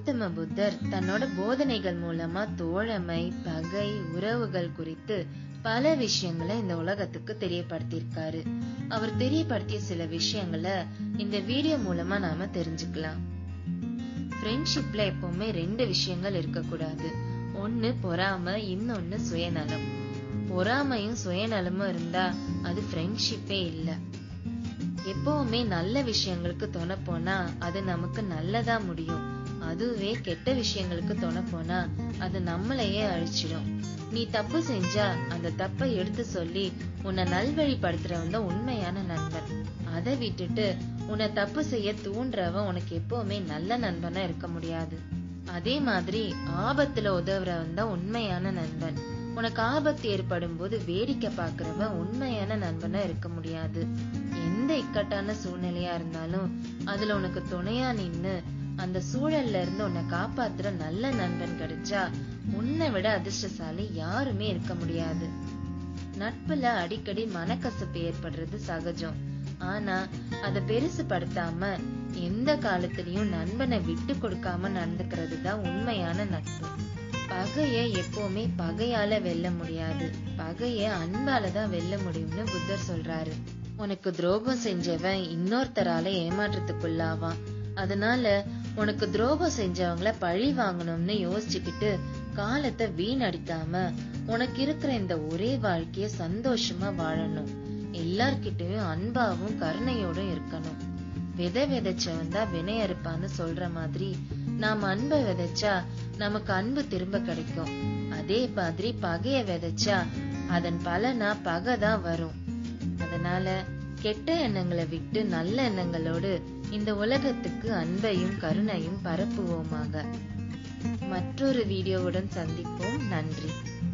கௌதம புத்தர் தன்னோட போதனைகள் மூலமா தோழமை, பகை, உறவுகள் குறித்து பல விஷயங்களை இந்த உலகத்துக்கு தெரியப்படுத்தியிருக்காரு. அவர் தெரியப்படுத்திய சில விஷயங்களை இந்த வீடியோ மூலமா நாம தெரிஞ்சுக்கலாம். ஃப்ரெண்ட்ஷிப்ல எப்பவுமே 2 விஷயங்கள் இருக்கக்கூடாது. ஒன்னு பொறாமை, இன்னொன்னு சுயநலம். பொறாமையும் சுயநலமும் இருந்தா அது ஃப்ரெண்ட்ஷிப்பே இல்ல. எப்பவுமே நல்ல விஷயங்களுக்கு துணை போனா அது நமக்கு நல்லதா முடியும். அதுவே கெட்ட விஷயங்களுக்கு துணை போனா அது நம்மளையே அழிச்சிடும். நீ தப்பு செஞ்சா அந்த தப்பை எடுத்து சொல்லி உன்னை நல்வழிப்படுத்துறவன் தான் உண்மையான நண்பன். அதை விட்டுட்டு உன்னை தப்பு செய்ய தூண்டுறவன் உனக்கு எப்பவுமே நல்ல நண்பனா இருக்க முடியாது. அதே மாதிரி ஆபத்துல உதவுறவன் தான் உண்மையான நண்பன். உனக்கு ஆபத்து ஏற்படும் போது வேடிக்கை பாக்குறவன் உண்மையான நண்பனா இருக்க முடியாது. எந்த இக்கட்டான சூழ்நிலையா இருந்தாலும் அதுல உனக்கு துணையா நின்னு அந்த சூழல்ல இருந்து உன்னை காப்பாத்துற நல்ல நண்பன் கிடைச்சா உன்னை விட அதிர்ஷ்டசாலி யாருமே இருக்க முடியாது. நட்புல அடிக்கடி மனக்கசப்பு ஏற்படுறது சகஜம். ஆனா அத பெருசு படுத்தாம எந்த காலத்திலயும் நண்பனை விட்டு கொடுக்காம நடந்துக்கிறது தான் உண்மையான நட்பு. பகைய எப்பவுமே பகையால வெல்ல முடியாது, பகைய அன்பாலதான் வெல்ல முடியும்னு புத்தர் சொல்றாரு. உனக்கு துரோகம் செஞ்சவன் இன்னொருத்தரால ஏமாற்றத்துக்குள்ளாவான். அதனால உனக்கு துரோகம் செஞ்சவங்கள பழி வாங்கணும்னு யோசிச்சுக்கிட்டு காலத்தை வீணடிக்காம உனக்கு இருக்கிற இந்த ஒரே வாழ்க்கைய சந்தோஷமா வாழணும். எல்லார்கிட்டயும் அன்பாவும் கருணையோடும் இருக்கணும். விதை விதைச்சவன் தான் வினை அறுப்பான்னு சொல்ற மாதிரி நாம அன்பை விதைச்சா நமக்கு அன்பு திரும்ப கிடைக்கும். அதே மாதிரி பகைய விதைச்சா அதன் பலனா பகைதான் வரும். அதனால கெட்ட எண்ணங்களை விட்டு நல்ல எண்ணங்களோடு இந்த உலகத்துக்கு அன்பையும் கருணையும் பரப்புவோமாக. மற்றொரு வீடியோவுடன் சந்திப்போம். நன்றி.